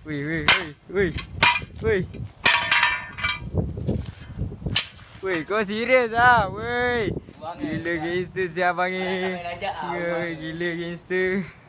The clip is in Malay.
Wih, wih, wih, wih. Wih. Wih, kau serius ah? Wih. Gila gangster siapa ni? Gila gangster.